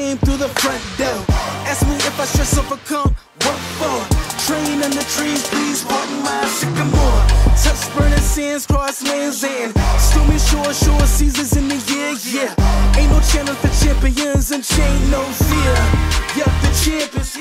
came through the front door. Ask me if I stress overcome, what for? Train in the trees, please pardon my sycamore. Touch burning sands, cross lands and stormy shore seasons in the year, yeah. Ain't no challenge for champions and chain no fear. Yup, the champions.